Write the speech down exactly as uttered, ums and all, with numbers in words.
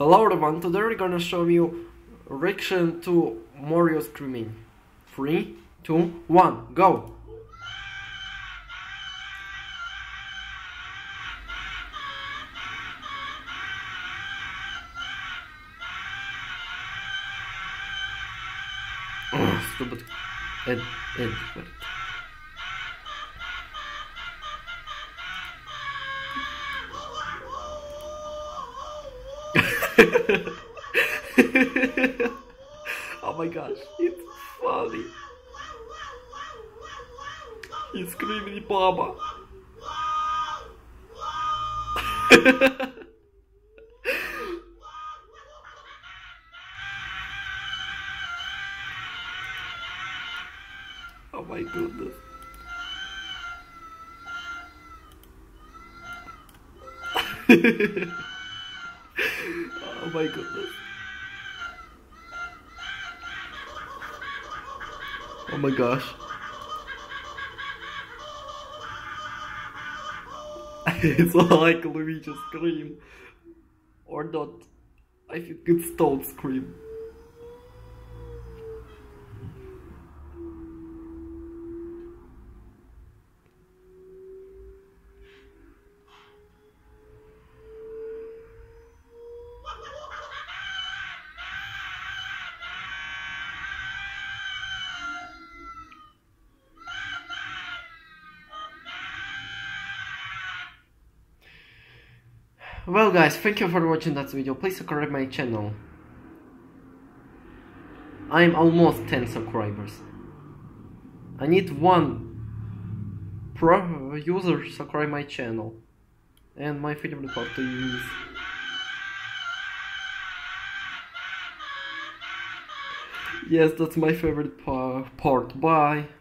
Hello everyone, today we're gonna show you reaction to Mario screaming. Three, two, one, go! Oh, stupid Ed Edward. Oh my gosh, it's funny. He's screaming, Baba. Oh my goodness. Oh my goodness. Oh my gosh. It's like Luigi scream. Or not. I think it's Toad scream. Well guys, thank you for watching that video. Please subscribe my channel. I'm almost ten subscribers. I need one pro user subscribe my channel. And my favorite part to use. Yes, that's my favorite pa part. Bye.